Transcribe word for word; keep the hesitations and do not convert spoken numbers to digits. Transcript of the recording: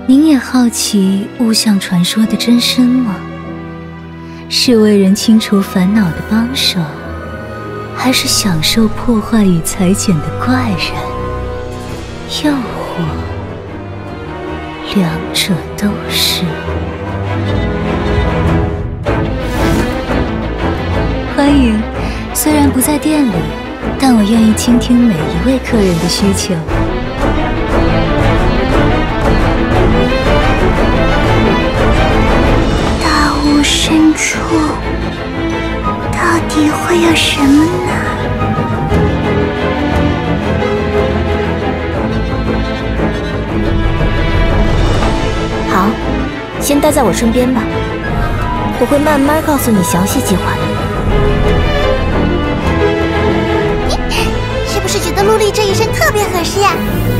您也好奇物象传说的真身吗？是为人清除烦恼的帮手，还是享受破坏与裁剪的怪人？又或两者都是？欢迎，虽然不在店里，但我愿意倾听每一位客人的需求。 大雾深处，到底会有什么呢？ 好，先待在我身边吧，我会慢慢告诉你详细计划的。 是不是觉得陆离这一身特别合适呀？